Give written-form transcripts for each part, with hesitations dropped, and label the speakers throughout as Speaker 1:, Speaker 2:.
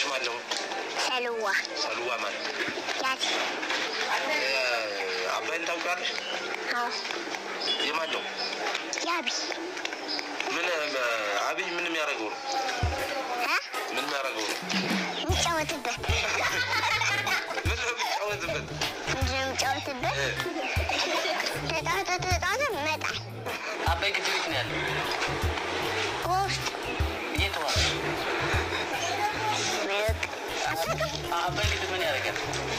Speaker 1: ማን ነው ሰልዋ ማለት
Speaker 2: ያት
Speaker 1: አባይን ታውቃለሽ
Speaker 2: አዎ
Speaker 1: የማን ነው
Speaker 2: ያቢ
Speaker 1: ምን አብይ ምንም ያረጋው ምን ያረጋው
Speaker 2: ምጫወትበት ተጣጣጣጣ መጣ
Speaker 3: አባይ ግድ ቤት ነው ያለው
Speaker 2: ኮስት
Speaker 3: የትዋ አባይ ግድ ምን ያረጋል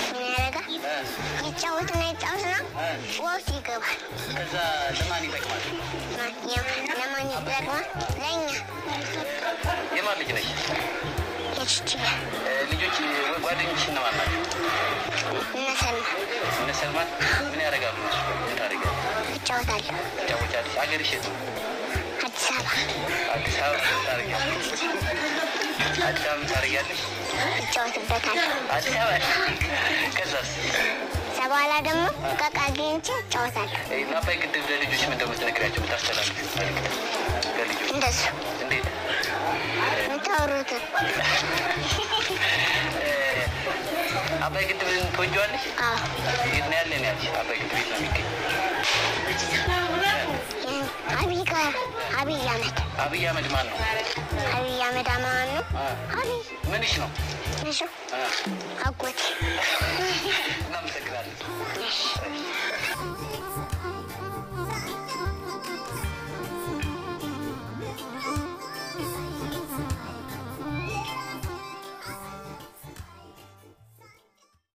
Speaker 2: ይጫወትና ወስ ይገባል
Speaker 3: ከዛ ለማን ይጠቅማል
Speaker 2: ለማን ይጠቅማል ለኛ
Speaker 3: የማን ልጅ ነሽ
Speaker 2: እቺ
Speaker 3: ልጆች ጓደኞች ነው ማለት እነሰልማ ምን ያረጋሉ ምን ታረጋሉ ይጫወታሉ አገርሽ የት ነው አዲስ አበባ ታረጋለሽ አዲስ አበባ ታረጋለሽ
Speaker 2: ይጫወትበታል
Speaker 3: አዲስ አበባ ከዛስ
Speaker 2: ሰባላ ደግሞ ከቃጊንቺ ይጫወታል
Speaker 3: አባይ ግድብ ለልጆች ምን እንደምትነግራቸው ታስተላልፉ ለልጆች
Speaker 2: እንደሱ
Speaker 3: እንዴት
Speaker 2: ምታወሩት
Speaker 3: አባይ ግድብን ትወጂዋለሽ
Speaker 2: አዎ
Speaker 3: የት ነው ያለን ያልሽ አባይ ግድብ የት ነው የሚገኝ አብይ አህመድ ማን ነው
Speaker 2: አብይ አህመድ ማን ነው አብይ
Speaker 3: ምንሽ ነው
Speaker 2: ምንሽ አጎቴ